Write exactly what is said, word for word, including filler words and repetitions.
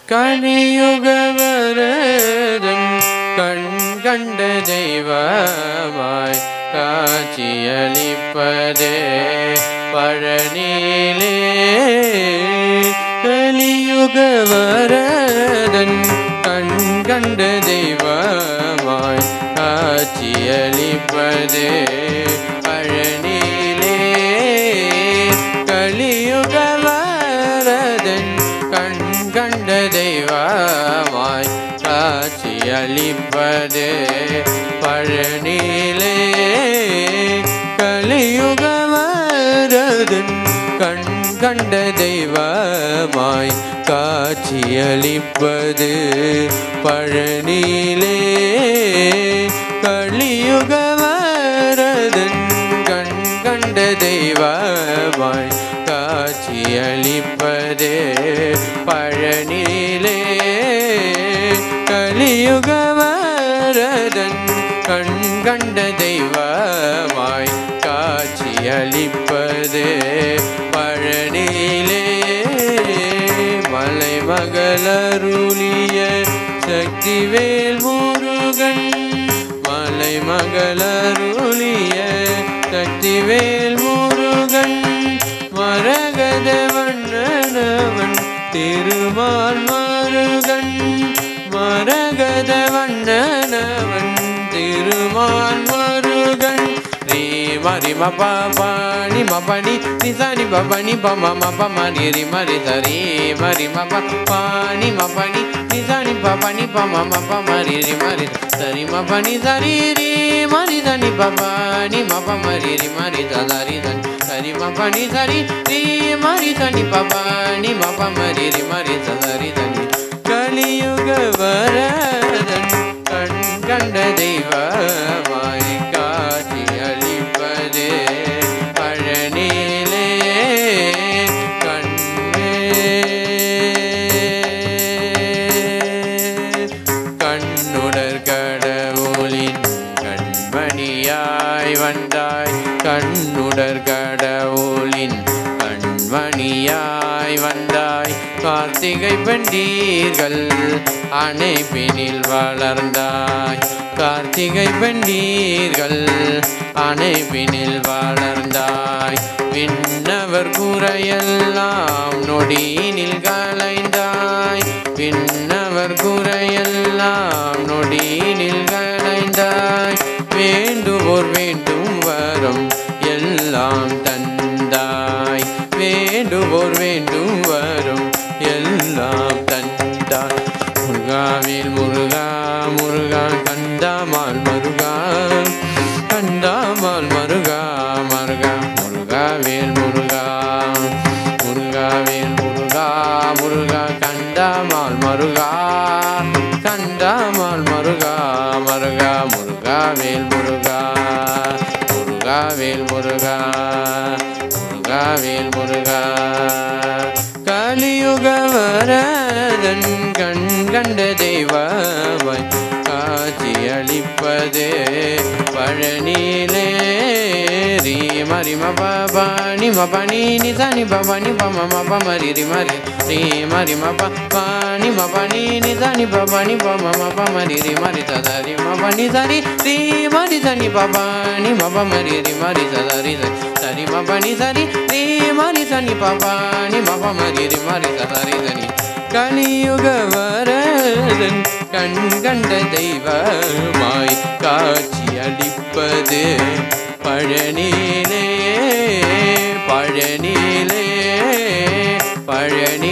கலியுக வரதன் கண் கண்ட தெய்வமாய் காட்சியளிப்பதே பழனியிலே. கலியுக வரதன் கண் கண்ட தெய்வமாய் காட்சியளிப்பதே பழனியிலே. கலியுக வரதன் கண் கண்ட தெய்வமாய் காட்சியளிப்பதே பழனியிலே. கலியுக வரதன் கண் கண்ட தெய்வமாய் காட்சியளிப்பது பழனியிலே. கலியுக வரதன் கண் கண்ட தெய்வமாய் காட்சியளிப்பதே பழனியிலே. கலியுக வரதன் கண் கண்ட தெய்வமாய் காட்சியளிப்பது பழனியிலே. மலை மகளருளிய சக்திவேல் முருகன், மலை மகளருளிய சக்திவேல் முருகன், மரகத வண்ணனவன் திருமால் மருகன், மரகத வண்ணனவன் திருமால் மருகன். ரீ மரி மப பணி மபனி நிசனி பபனி பம மப மரி ரி மரி சரி மரி மப பணி மபனி நிசனி பபனி பம மப மரி ரி மரி சரி மபனி சரி ரி மரி சனி பபனி மப மரி ரி மரி சரி சனி சரி மபனி சரி ரி மரி சனி பபனி மப மரி ரி மரி சரி சனி. கலியுக வரதன் கண் கண்ட தெய்வமாய் காட்சியளிப்பது பழனியிலே. கண்ணே கண்ணுடர் கடவுளின் கண்மணியாய் வந்தாய், கண்ணுடர் கடவுளின் கண்மணியாய் வந்தாய். கார்த்திகை பண்டீர்கள் அணைப்பினில் வளர்ந்தாய், கார்த்திகை பண்டீர்கள் அணைப்பினில் வளர்ந்தாய். விண்ணவர் குறையெல்லாம் நொடியினில் களைந்தாய், விண்ணவர் குறையெல்லாம் நொடியினில் களைந்தாய். வேண்டுவோர் வேண்டும் வரம் எல்லாம் தந்தாய், வேண்டுவோர் வேண்டும் வரும் எல்லாம் தந்தாய். முருகாவில் முருகா முருகா கண்டாமால் மருகா, கண்டாமால் மருகா மருகா முருகாவில் முருகா, முருகாவில் முருகா முருகா கண்டாமால் மருகா, கண்டாமால் மருகா மருகா முருகாவில் முருகா, முருகாவில் முருகா முருகாவில் முருகா. கலியுக வரதன் கண் கண்ட தெய்வமாய் காட்சியளிப்பது பழனியிலே. ரீ மரி மப பணி மபனி நிசனி பபனி பம மப மரி ரி மரி ரீ மரி மப பணி மபனி நிசனி பபனி பம மப மரி ரி மரி சதரி மபனி சரி ரீ மரி சனி பபனி மப மரி ரி மரி சதரி சரி மபனி சரி ரீ மரி சனி பபனி மப மரி ரி மரி சதரி சரி. கலியுக வரதன் கண் கண்ட தெய்வமாய் காட்சியளிப்பது பழனியிலே, பழனியிலே, பழனி.